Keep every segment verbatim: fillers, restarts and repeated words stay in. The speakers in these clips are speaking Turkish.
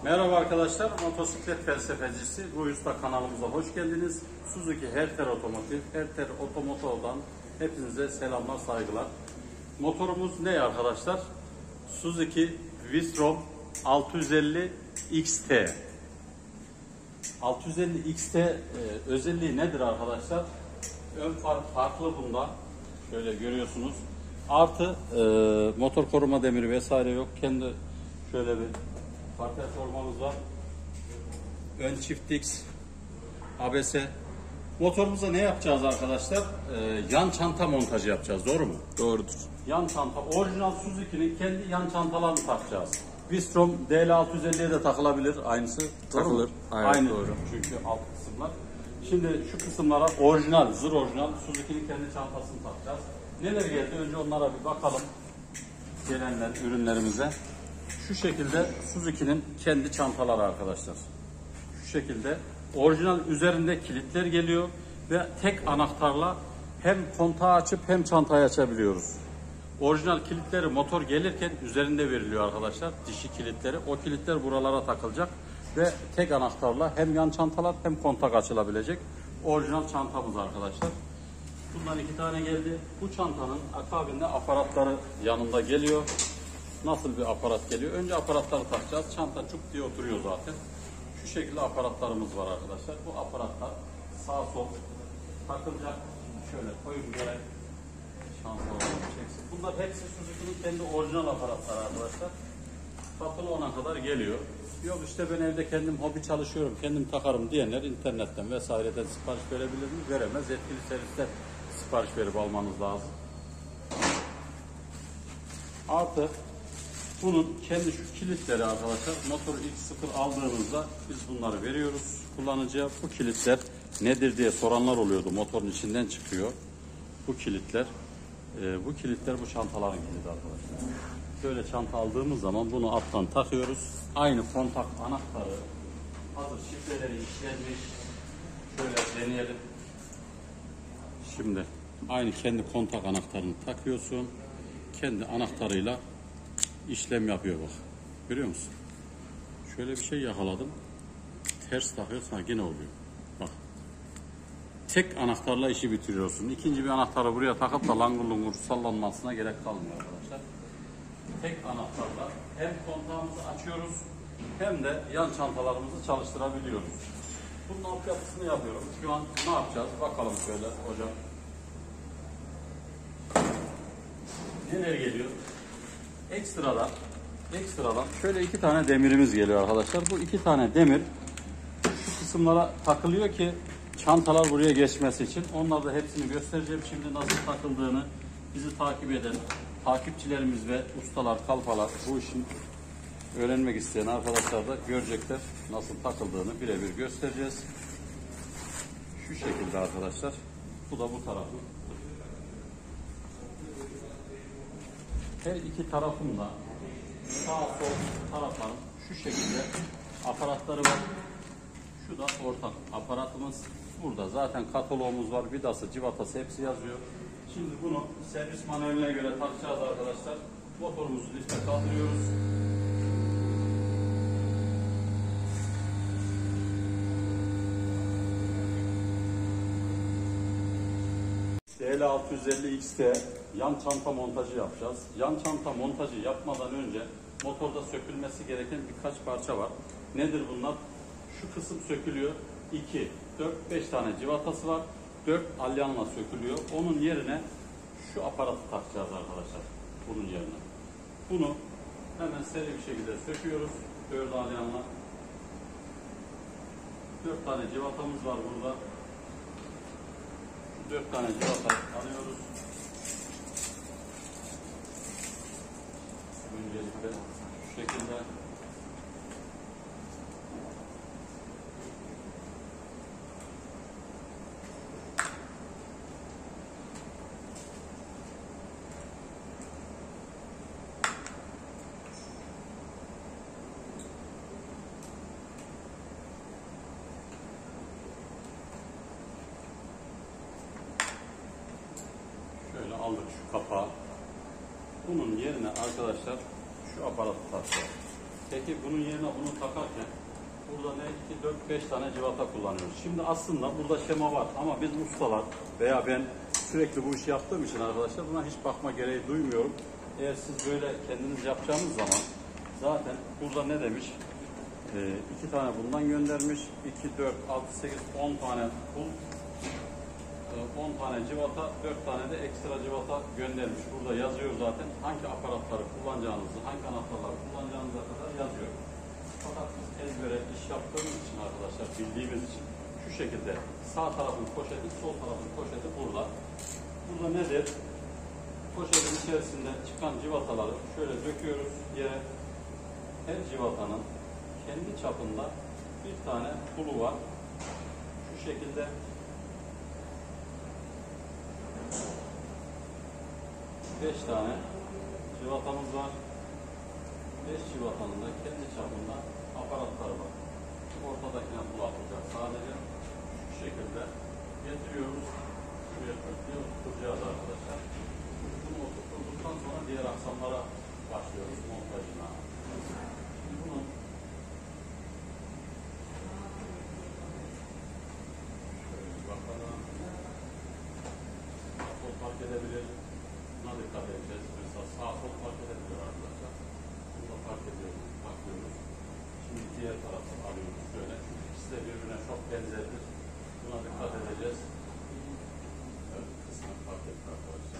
Merhaba arkadaşlar, motosiklet felsefecisi Ruhi Usta kanalımıza hoş geldiniz. Suzuki Herter Otomotiv, Herter Otomotiv'dan hepinize selamlar, saygılar. Motorumuz ne arkadaşlar? Suzuki Wistrom altı yüz elli X T. altı yüz elli X T e, özelliği nedir arkadaşlar? Ön far farklı bunda. Şöyle görüyorsunuz. Artı e, motor koruma demiri vesaire yok. Kendi şöyle bir parter formamız var. Ön çift X, A B S. Motorumuza ne yapacağız arkadaşlar? Ee, yan çanta montajı yapacağız. Doğru mu? Doğrudur. Yan çanta. Orijinal Suzuki'nin kendi yan çantalarını takacağız. Wistrom D L altı yüz elliye de takılabilir. Aynısı. Takılır. Aynen, Aynı doğru. Çünkü alt kısımlar. Şimdi şu kısımlara orijinal, zır orijinal Suzuki'nin kendi çantasını takacağız. Neler geldi? Önce onlara bir bakalım. Gelenler, ürünlerimize. Şu şekilde Suzuki'nin kendi çantaları arkadaşlar. Şu şekilde orijinal üzerinde kilitler geliyor ve tek anahtarla hem kontağı açıp hem çantayı açabiliyoruz. Orijinal kilitleri motor gelirken üzerinde veriliyor arkadaşlar. Dişi kilitleri. O kilitler buralara takılacak ve tek anahtarla hem yan çantalar hem kontak açılabilecek orijinal çantamız arkadaşlar. Bundan iki tane geldi. Bu çantanın akabinde aparatları yanında geliyor. Nasıl bir aparat geliyor? Önce aparatları takacağız. Çanta çuk diye oturuyor zaten. Şu şekilde aparatlarımız var arkadaşlar. Bu aparatlar sağ sol takılacak. Şöyle koyun gerek. Şanslı çeksin. Bunlar hepsi Suzuki'nin kendi orijinal aparatları arkadaşlar. Satılı ona kadar geliyor. Yok işte ben evde kendim hobi çalışıyorum, kendim takarım diyenler internetten vesaireden sipariş verebilir mi? Veremez. Yetkili serviste sipariş verip almanız lazım. Artı bunun kendi şu kilitleri arkadaşlar, motoru ilk sıfır aldığımızda biz bunları veriyoruz kullanıcıya. Bu kilitler nedir diye soranlar oluyordu. Motorun içinden çıkıyor bu kilitler. Ee, bu kilitler bu çantaların kilidi arkadaşlar. Böyle çanta aldığımız zaman bunu alttan takıyoruz. Aynı kontak anahtarı hazır şifreleri işlenmiş. Şöyle deneyelim. Şimdi aynı kendi kontak anahtarını takıyorsun. Kendi anahtarıyla işlem yapıyor bak. Görüyor musun? Şöyle bir şey yakaladım. Ters takıyorsan yine oluyor. Bak. Tek anahtarla işi bitiriyorsun. İkinci bir anahtarı buraya takıp da langur lungur sallanmasına gerek kalmıyor arkadaşlar. Tek anahtarla hem kontağımızı açıyoruz hem de yan çantalarımızı çalıştırabiliyoruz. Bunun alt yapısını yapıyorum. Şu an ne yapacağız? Bakalım şöyle hocam. Neler geliyor? Ekstradan, ekstradan şöyle iki tane demirimiz geliyor arkadaşlar. Bu iki tane demir şu kısımlara takılıyor ki çantalar buraya geçmesi için. Onları da hepsini göstereceğim şimdi nasıl takıldığını. Bizi takip eden takipçilerimiz ve ustalar, kalfalar, bu işin öğrenmek isteyen arkadaşlar da görecekler nasıl takıldığını birebir göstereceğiz. Şu şekilde arkadaşlar. Bu da bu tarafı. Her iki tarafında sağ sol tarafların şu şekilde aparatları var. Şu da ortak aparatımız. Burada zaten kataloğumuz var. Vidası, civatası hepsi yazıyor. Şimdi bunu servis manueline göre takacağız arkadaşlar. Motorumuzu lifte kaldırıyoruz. D L altı yüz elli X T yan çanta montajı yapacağız. Yan çanta montajı yapmadan önce motorda sökülmesi gereken birkaç parça var. Nedir bunlar? Şu kısım sökülüyor. iki, dört, beş tane civatası var. dört alyanla sökülüyor. Onun yerine şu aparatı takacağız arkadaşlar. Bunun yerine. Bunu hemen seri bir şekilde söküyoruz. dört alyanla. dört tane civatamız var burada. dört tane civata alıyoruz. Öncelikle şu şekilde. Şöyle aldık şu kapağı. Bunun yerine arkadaşlar şu aparatı takacağız. Peki bunun yerine bunu takarken burada ne iki, dört, beş tane civata kullanıyoruz. Şimdi aslında burada şema var ama biz ustalar veya ben sürekli bu işi yaptığım için arkadaşlar buna hiç bakma gereği duymuyorum. Eğer siz böyle kendiniz yapacağınız zaman zaten burada ne demiş? Ee, iki tane bundan göndermiş. iki, dört, altı, sekiz, on tane pul. on tane civata, dört tane de ekstra civata göndermiş. Burada yazıyor zaten hangi aparatları kullanacağınızı, hangi anahtarları kullanacağınıza kadar yazıyor. Fakat biz ezbere iş yaptığımız için arkadaşlar, bildiğimiz için şu şekilde sağ tarafın poşeti, sol tarafın poşeti burada. Burada nedir? Poşetin içerisinde çıkan civataları şöyle döküyoruz yere. Her civatanın kendi çapında bir tane pulu var. Şu şekilde beş tane civatamız var. beş civatanın da kendi çapında aparatları var. Ortadakine pul atacak. Sadece şu şekilde getiriyoruz. Şuraya diye oturtacağız arkadaşlar. Bunu oturttuktan sonra diğer aksamlara başlıyoruz montajına. Şimdi bunun şöyle bir bakalım. Sol fark edebilir. Buna dikkat edeceğiz. Mesela sağ sol fark edebiliyor arkadaşlar. Bunu da fark ediyoruz. Bakıyoruz. Şimdi diğer tarafı alıyoruz şöyle. İkisi de birbirine çok benzerdir. Buna dikkat edeceğiz. Evet, kısmen fark ettik arkadaşlar.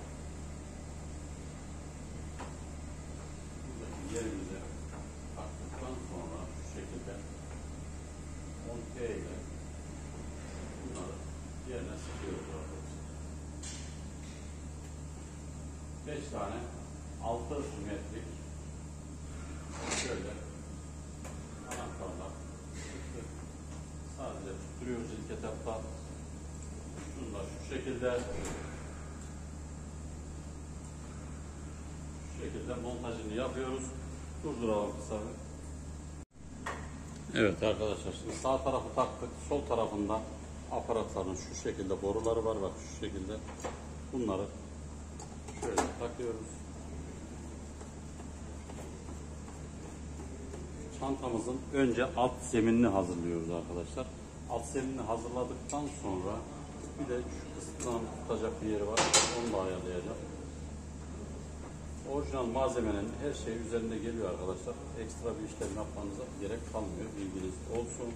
Buradaki yerimize taktıktan sonra şu şekilde monte ile bunları yerine sıkıyoruz arkadaşlar. beş tane altı metrelik şöyle anahtarlar çıktı. Sadece tutturuyoruz ilk etapta. Şunlar şu şekilde şu şekilde montajını yapıyoruz. Durduralım kısa bir. Evet arkadaşlar, şimdi sağ tarafı taktık. Sol tarafında aparatların şu şekilde boruları var. Bak şu şekilde bunları şöyle takıyoruz. Çantamızın önce alt zeminini hazırlıyoruz arkadaşlar. Alt zeminini hazırladıktan sonra bir de şu kısımdan tutacak bir yeri var. Onu da ayarlayacağım. Orijinal malzemenin her şey üzerinde geliyor arkadaşlar. Ekstra bir işlem yapmanıza gerek kalmıyor. Bilginiz olsun.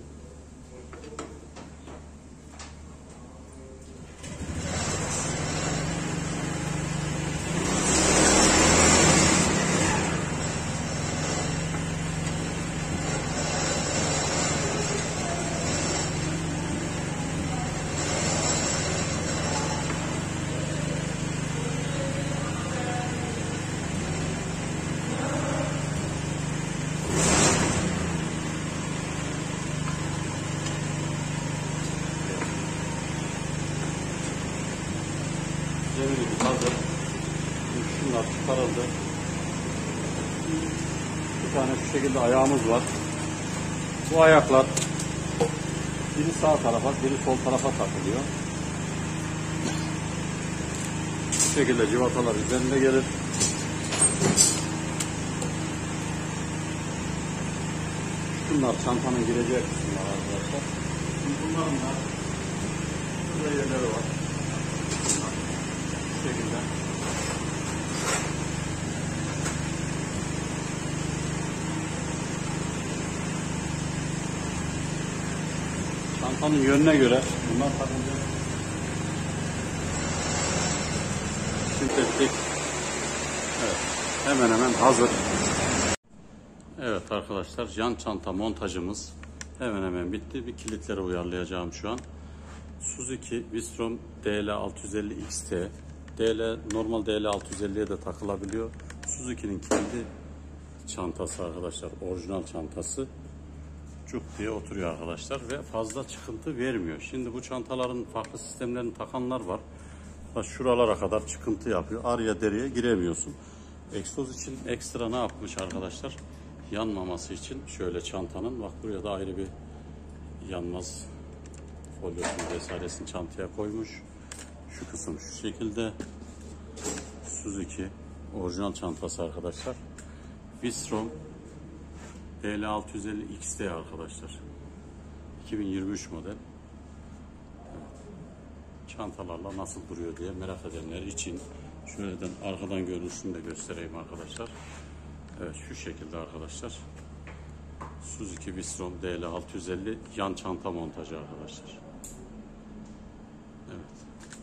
Zeminimiz hazır. Şunlar çıkarıldı. Bir tane şu şekilde ayağımız var. Bu ayaklar biri sağ tarafa, biri sol tarafa takılıyor. Bu şekilde civatalar üzerinde gelir. Şunlar çantanın gireceği kısımlar arkadaşlar. Bunların da şurada yerleri var. Bu şekilde. Çantanın yönüne göre bunlar takılacak. Sintetik. Evet. Hemen hemen hazır. Evet arkadaşlar, yan çanta montajımız hemen hemen bitti. Bir kilitleri uyarlayacağım şu an. Suzuki Vistrom D L altı yüz elli X T. D L, normal D L altı yüz elliye de takılabiliyor. Suzuki'nin kendi çantası arkadaşlar. Orijinal çantası. Cuk diye oturuyor arkadaşlar ve fazla çıkıntı vermiyor. Şimdi bu çantaların farklı sistemlerini takanlar var. Bak şuralara kadar çıkıntı yapıyor. Araya deriye giremiyorsun. Egzoz için ekstra ne yapmış arkadaşlar? Yanmaması için şöyle çantanın, bak buraya da ayrı bir yanmaz folyosunu vesairesini çantaya koymuş. Şu kısım şu şekilde. Suzuki orijinal çantası arkadaşlar. Vistrom D L altı yüz elli X T arkadaşlar. iki bin yirmi üç model. Çantalarla nasıl duruyor diye merak edenler için şöyleden arkadan görünüşünü de göstereyim arkadaşlar. Evet, şu şekilde arkadaşlar. Suzuki Vistrom D L altı yüz elli yan çanta montajı arkadaşlar. Evet.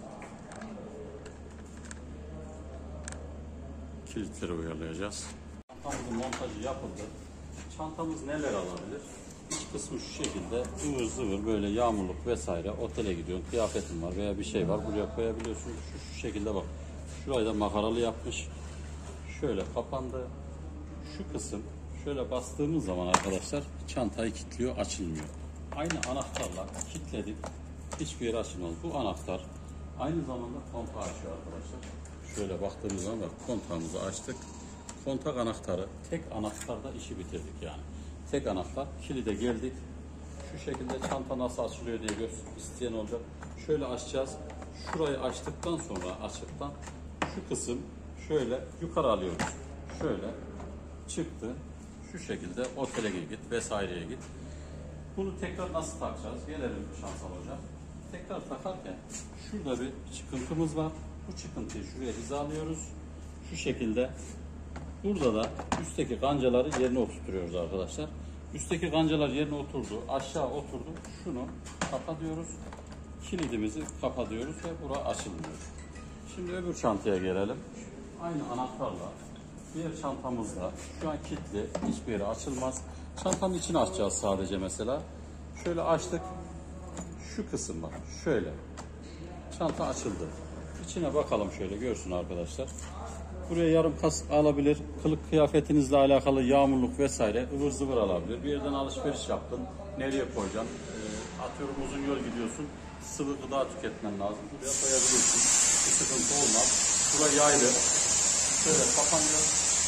Kilitleri uyarlayacağız. Çantamızın montajı yapıldı. Çantamız neler alabilir? İç kısmı şu şekilde ıvır zıvır böyle yağmurluk vesaire, otele gidiyorsun, kıyafetin var veya bir şey var, buraya koyabiliyorsun. Şu, şu şekilde bak. Şurayı da makaralı yapmış. Şöyle kapandı. Şu kısım şöyle bastığımız zaman arkadaşlar çantayı kilitliyor, açılmıyor. Aynı anahtarla kilitledik. Hiçbir yer açılmaz. Bu anahtar aynı zamanda kontağı açıyor arkadaşlar. Şöyle baktığımız zaman bak, kontağımızı açtık. Kontak anahtarı, tek anahtarda işi bitirdik yani. Tek anahtar, kilide geldik. Şu şekilde çanta nasıl açılıyor diye isteyen olacak. Şöyle açacağız. Şurayı açtıktan sonra açıktan şu kısım şöyle yukarı alıyoruz. Şöyle çıktı. Şu şekilde otele git vesaireye git. Bunu tekrar nasıl takacağız? Gelelim Şansal Hocam. Tekrar takarken şurada bir çıkıntımız var. Bu çıkıntıyı şuraya hizalıyoruz. Şu şekilde. Burada da üstteki kancaları yerine oturtuyoruz arkadaşlar. Üstteki kancalar yerine oturdu. Aşağı oturdu. Şunu kapatıyoruz. Kilidimizi kapatıyoruz ve bura açılmıyor. Şimdi öbür çantaya gelelim. Aynı anahtarla diğer çantamızda şu an kilitli. Hiçbir yeri açılmaz. Çantanın içini açacağız sadece mesela. Şöyle açtık. Şu kısım var. Şöyle. Çanta açıldı. İçine bakalım şöyle görsün arkadaşlar. Buraya yarım kask alabilir, kılık kıyafetinizle alakalı yağmurluk vesaire ıvır zıvır alabilir. Bir yerden alışveriş yaptın, nereye koyacaksın? E, atıyorum uzun yol gidiyorsun, sıvı gıda tüketmen lazım. Buraya koyabilirsin, bir sıkıntı olmaz. Buraya yaylı, şöyle kapanıyor.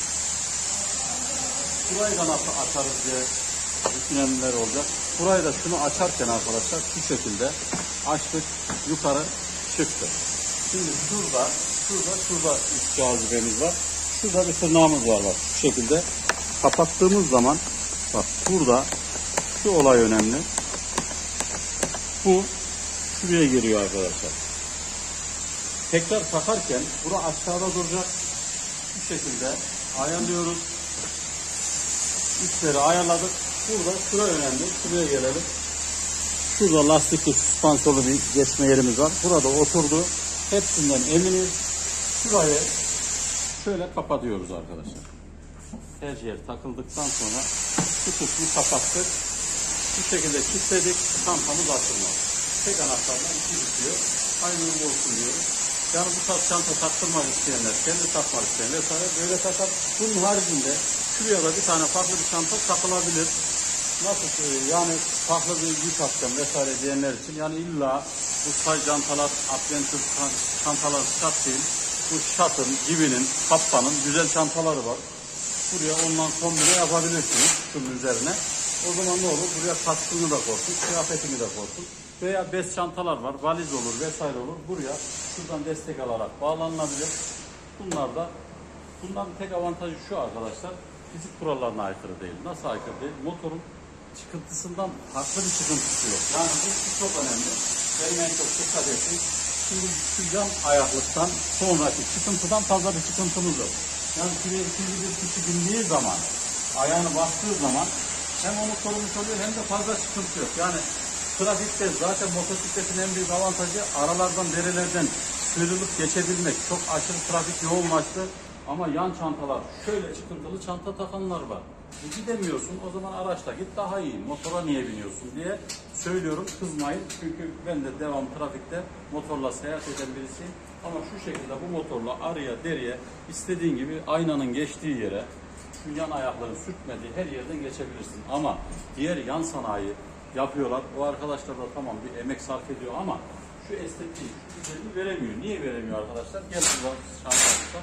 Burayı da nasıl açarız diye düşünenler olacak. Burayı da şunu açarken arkadaşlar şu şekilde açtık, yukarı çıktı. Şimdi şurada, şurada, şurada üst cazibemiz var. Şurada bir tırnağımız var bak. Şu şekilde kapattığımız zaman bak burada şu olay önemli. Bu şuraya giriyor arkadaşlar. Tekrar takarken bura aşağıda duracak. Şu şekilde ayarlıyoruz. Üstleri ayarladık. Burada şura önemli. Şuraya gelelim. Şurada lastikli süspansiyonlu bir geçme yerimiz var. Burada oturdu. Hepsinden eminiz. Şurayı şöyle kapatıyoruz arkadaşlar. Her yer takıldıktan sonra şu kısmı kapattık. Bu şekilde kilitledik. Çantamız açılmaz. Tek anahtarla iki bitiyor. Aynı yolu olsun diyoruz. Yani bu tarz çanta taktırmak isteyenler, kendi takmak isteyen vesaire böyle takar. Bunun haricinde şuraya da bir tane farklı bir çanta takılabilir. Nasıl yani farklı bir yük atacağım vesaire diyenler için yani illa bu say çantalar, Adventure çantalar şart değil. Bu şatın, gibinin, kappanın güzel çantaları var. Buraya ondan kombine yapabilirsiniz şunun üzerine. O zaman ne olur? Buraya kaskını da koysun, kıyafetini de koysun. Veya bez çantalar var, valiz olur vesaire olur. Buraya şuradan destek alarak bağlanılabilir. Bunlar da, bunların tek avantajı şu arkadaşlar. Fizik kurallarına aykırı değil. Nasıl aykırı değil? Motorun çıkıntısından farklı bir çıkıntısı yok. Yani bu, bu çok önemli. Benim en çok dikkat ettim. Şimdi şu cam ayaklıktan sonraki çıkıntıdan fazla bir çıkıntımız yok. Yani şuraya ikinci bir kişi bindiği zaman, ayağını bastığı zaman hem onu korumuş oluyor hem de fazla çıkıntı yok. Yani trafikte zaten motosikletin en büyük avantajı aralardan, derelerden sıyrılıp geçebilmek. Çok aşırı trafik yoğunlaştı. Ama yan çantalar, şöyle çıkıntılı çanta takanlar var. E gidemiyorsun, o zaman araçla git daha iyi. Motora niye biniyorsun diye söylüyorum, kızmayın. Çünkü ben de devam trafikte motorla seyahat eden birisiyim. Ama şu şekilde bu motorla araya, deriye, istediğin gibi aynanın geçtiği yere, şu yan ayakların sürtmediği her yerden geçebilirsin. Ama diğer yan sanayi yapıyorlar. O arkadaşlar da tamam bir emek sarf ediyor ama şu estetiği, şu güzelliği veremiyor. Niye veremiyor arkadaşlar? Gel buradan çantamızda.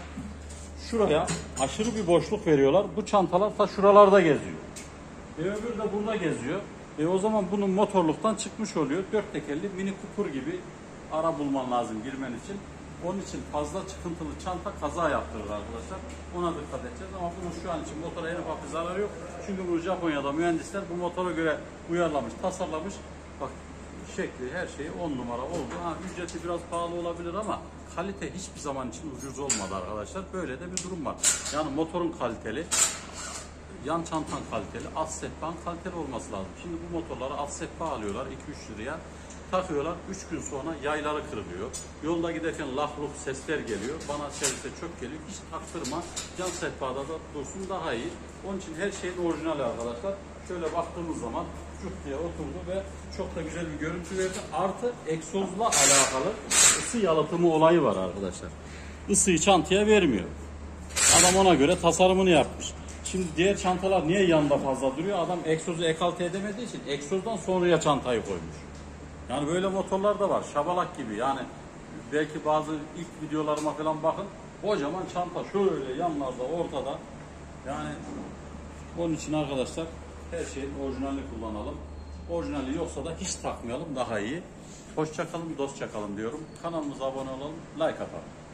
Şuraya aşırı bir boşluk veriyorlar. Bu çantalar ta şuralarda geziyor. E öbürü de burada geziyor. E o zaman bunun motorluktan çıkmış oluyor. Dört tekerli mini kupur gibi ara bulman lazım girmen için. Onun için fazla çıkıntılı çanta kaza yaptırır arkadaşlar. Ona dikkat edeceğiz ama bunun şu an için motora en ufak bir zararı yok. Çünkü bu Japonya'da mühendisler bu motora göre uyarlamış, tasarlamış. Bak şekli, her şeyi on numara oldu. Ha, ücreti biraz pahalı olabilir ama kalite hiçbir zaman için ucuz olmadı arkadaşlar. Böyle de bir durum var. Yani motorun kaliteli, yan çantan kaliteli, alt sehpan kaliteli olması lazım. Şimdi bu motorlara alt sehpa alıyorlar iki üç liraya. Takıyorlar, üç gün sonra yayları kırılıyor. Yolda giderken lahluk sesler geliyor. Bana servise çok geliyor. Hiç taktırma. Can sehpada da dursun daha iyi. Onun için her şeyin orijinali arkadaşlar. Şöyle baktığımız zaman cuk diye oturdu ve çok da güzel bir görüntü verdi. Artı egzozla alakalı ısı yalıtımı olayı var arkadaşlar. Isıyı çantaya vermiyor. Adam ona göre tasarımını yapmış. Şimdi diğer çantalar niye yanında fazla duruyor? Adam egzozu ekalte edemediği için egzozdan sonraya çantayı koymuş. Yani böyle motorlar da var. Şabalak gibi yani. Belki bazı ilk videolarıma falan bakın. Kocaman çanta şöyle yanlarda, ortada. Yani onun için arkadaşlar her şeyin orijinalini kullanalım. Orijinali yoksa da hiç takmayalım, daha iyi. Hoşça kalın, dostça kalın diyorum. Kanalımıza abone olalım, like atalım.